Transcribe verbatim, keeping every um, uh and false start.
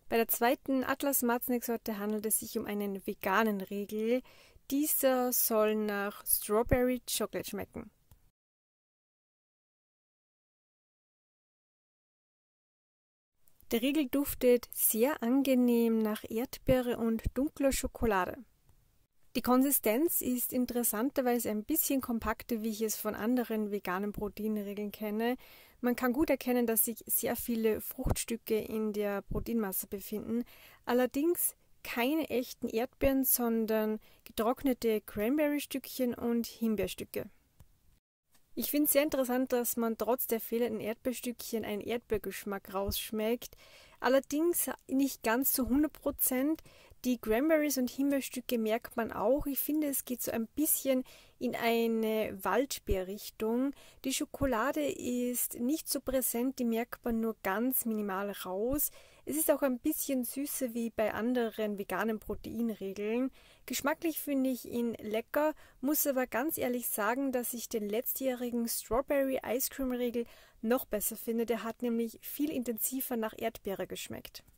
Bei der zweiten Atlas Marzneck-Sorte handelt es sich um einen veganen Riegel. Dieser soll nach Strawberry Chocolate schmecken. Der Riegel duftet sehr angenehm nach Erdbeere und dunkler Schokolade. Die Konsistenz ist interessanterweise ein bisschen kompakter, wie ich es von anderen veganen Proteinriegeln kenne. Man kann gut erkennen, dass sich sehr viele Fruchtstücke in der Proteinmasse befinden, allerdings keine echten Erdbeeren, sondern getrocknete Cranberry-Stückchen und Himbeerstücke. Ich finde es sehr interessant, dass man trotz der fehlenden Erdbeerstückchen einen Erdbeergeschmack rausschmeckt, allerdings nicht ganz zu hundert Prozent. Die Cranberries und Himbeerstücke merkt man auch. Ich finde, es geht so ein bisschen in eine Waldbeerrichtung. Die Schokolade ist nicht so präsent, die merkt man nur ganz minimal raus. Es ist auch ein bisschen süßer wie bei anderen veganen Proteinriegeln. Geschmacklich finde ich ihn lecker, muss aber ganz ehrlich sagen, dass ich den letztjährigen Strawberry Ice Cream Riegel noch besser finde. Der hat nämlich viel intensiver nach Erdbeere geschmeckt.